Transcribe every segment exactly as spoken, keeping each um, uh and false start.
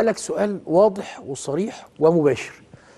اسالك سؤال واضح وصريح ومباشر.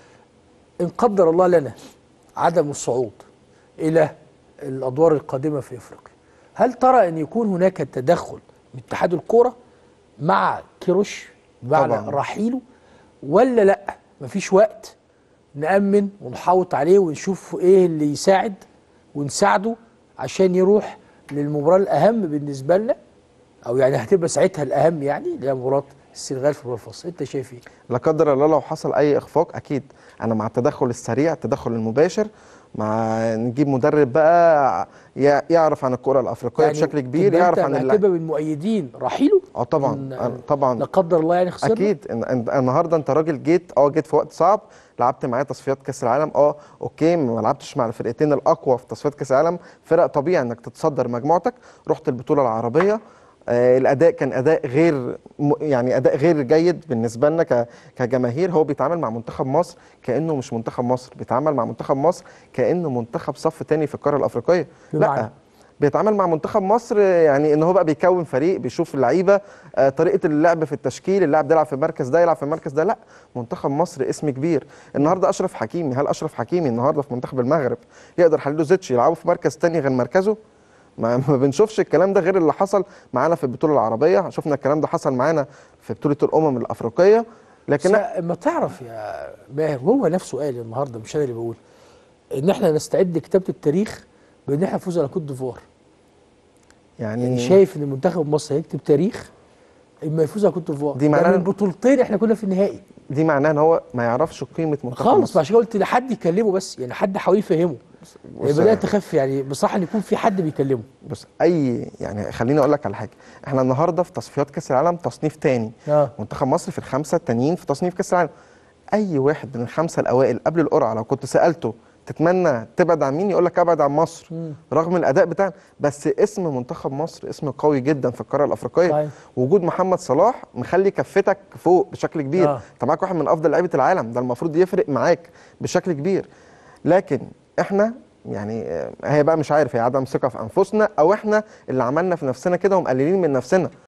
ان قدر الله لنا عدم الصعود الى الادوار القادمه في افريقيا، هل ترى ان يكون هناك تدخل من اتحاد الكوره مع كيروش بعد رحيله، ولا لا مفيش وقت نأمن ونحوط عليه ونشوف ايه اللي يساعد ونساعده عشان يروح للمباراه الاهم بالنسبه لنا، او يعني هتبقى ساعتها الاهم يعني اللي هي مباراه السنغال في الفصل؟ انت شايف ايه؟ لا قدر الله لو حصل اي اخفاق، اكيد انا مع التدخل السريع، التدخل المباشر، مع نجيب مدرب بقى يعرف عن الكره الافريقيه يعني بشكل كبير، يعرف عن اللعب. تبقى من مؤيدين رحيله؟ اه طبعا طبعا لا قدر الله يعني خسرنا. اكيد. النهارده انت راجل جيت اه جيت في وقت صعب، لعبت معايا تصفيات كاس العالم، اه اوكي ما لعبتش مع الفرقتين الاقوى في تصفيات كاس العالم، فرق طبيعي انك تتصدر مجموعتك، رحت البطوله العربيه، آه الاداء كان اداء غير يعني اداء غير جيد بالنسبه لنا كجماهير. هو بيتعامل مع منتخب مصر كانه مش منتخب مصر، بيتعامل مع منتخب مصر كانه منتخب صف تاني في القاره الافريقيه. لا، بيتعامل مع منتخب مصر يعني ان هو بقى بيكون فريق، بيشوف اللعيبه، آه طريقه اللعب في التشكيل، اللاعب ده يلعب في المركز ده، يلعب في المركز ده. لا، منتخب مصر اسم كبير. النهارده اشرف حكيمي، هل اشرف حكيمي النهارده في منتخب المغرب يقدر حليلو زيتش يلعبوا في مركز تاني غير مركزه؟ ما, ما بنشوفش الكلام ده غير اللي حصل معانا في البطوله العربيه، شفنا الكلام ده حصل معانا في بطوله الامم الافريقيه. لكن ما تعرف يا باهر، وهو نفسه قال النهارده مش انا اللي بقول ان احنا نستعد لكتابه التاريخ بان احنا نفوز على كوت ديفوار. يعني, يعني شايف ان منتخب مصر هيكتب تاريخ اما يفوز على كوت ديفوار. دي معناها من بطولتين احنا كنا في النهائي. دي معناها ان هو ما يعرفش قيمه منتخب خالص مصر خالص. عشان قلت لحد يكلمه، بس يعني حد حاول يفهمه. يعني بدات تخف يعني بصراحه ان يكون في حد بيكلمه. بص، اي يعني خليني اقول لك على حاجه، احنا النهارده في تصفيات كاس العالم تصنيف تاني، آه. منتخب مصر في الخمسه التانيين في تصنيف كاس العالم. اي واحد من الخمسه الاوائل قبل القرعه لو كنت سالته تتمنى تبعد عن مين، يقول لك ابعد عن مصر. مم. رغم الاداء بتاعنا، بس اسم منتخب مصر اسم قوي جدا في القاره الافريقيه. صحيح. وجود محمد صلاح مخلي كفتك فوق بشكل كبير. آه. انت معاك واحد من افضل لعيبه العالم، ده المفروض يفرق معاك بشكل كبير. لكن احنا يعني هي بقى مش عارف، هي عدم ثقه في انفسنا او احنا اللي عملنا في نفسنا كده ومقللين من نفسنا.